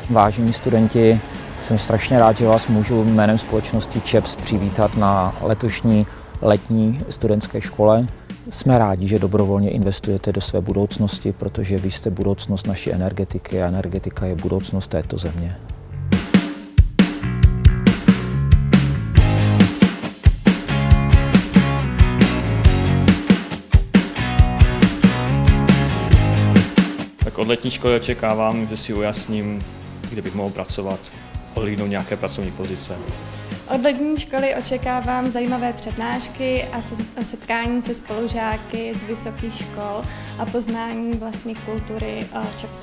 Vážení studenti, jsem strašně rád, že vás můžu jménem společnosti ČEPS přivítat na letošní letní studentské škole. Jsme rádi, že dobrovolně investujete do své budoucnosti, protože vy jste budoucnost naší energetiky a energetika je budoucnost této země. Tak od letní školy očekávám, že si ujasním, kde bych mohl pracovat, ohlídnout nějaké pracovní pozice. Od letní školy očekávám zajímavé přednášky a setkání se spolužáky z vysokých škol a poznání vlastní kultury ČEPSu.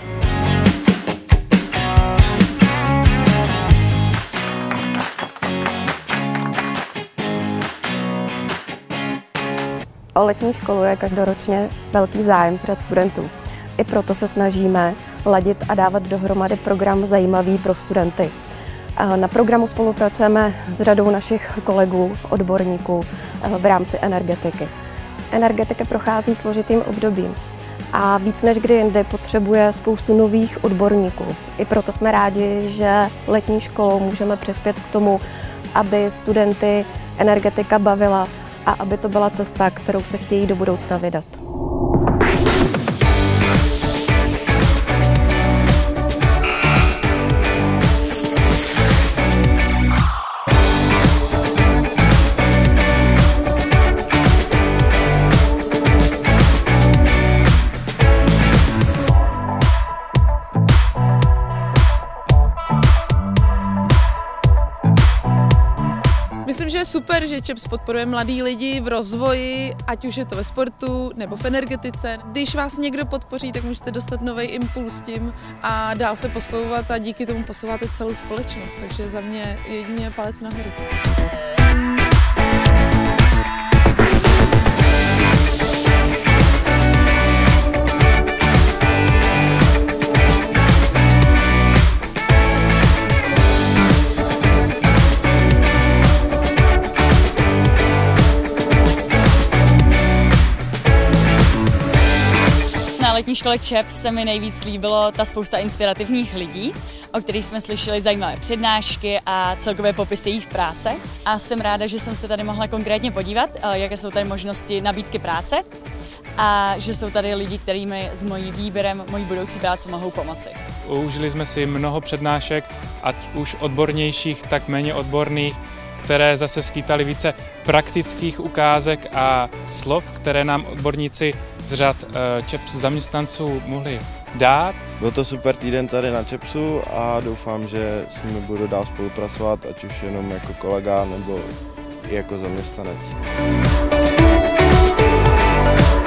O letní školu je každoročně velký zájem z řad studentů. I proto se snažíme ladit a dávat dohromady program zajímavý pro studenty. Na programu spolupracujeme s řadou našich kolegů, odborníků v rámci energetiky. Energetika prochází složitým obdobím a víc než kdy jindy potřebuje spoustu nových odborníků. I proto jsme rádi, že letní školou můžeme přispět k tomu, aby studenty energetika bavila a aby to byla cesta, kterou se chtějí do budoucna vydat. Myslím, že je super, že ČEPS podporuje mladý lidi v rozvoji, ať už je to ve sportu nebo v energetice. Když vás někdo podpoří, tak můžete dostat nový impuls tím a dál se posouvat a díky tomu posouváte celou společnost. Takže za mě jedině palec nahoru. Na letní škole ČEPS se mi nejvíc líbilo ta spousta inspirativních lidí, o kterých jsme slyšeli zajímavé přednášky a celkově popis jejich práce. A jsem ráda, že jsem se tady mohla konkrétně podívat, jaké jsou tady možnosti nabídky práce a že jsou tady lidi, kteří mi s mojím výběrem mojí budoucí práce mohou pomoci. Užili jsme si mnoho přednášek, ať už odbornějších, tak méně odborných, které zase skýtaly více praktických ukázek a slov, které nám odborníci z řad ČEPS zaměstnanců mohli dát. Byl to super týden tady na ČEPSu a doufám, že s nimi budu dál spolupracovat, ať už jenom jako kolega nebo i jako zaměstnanec.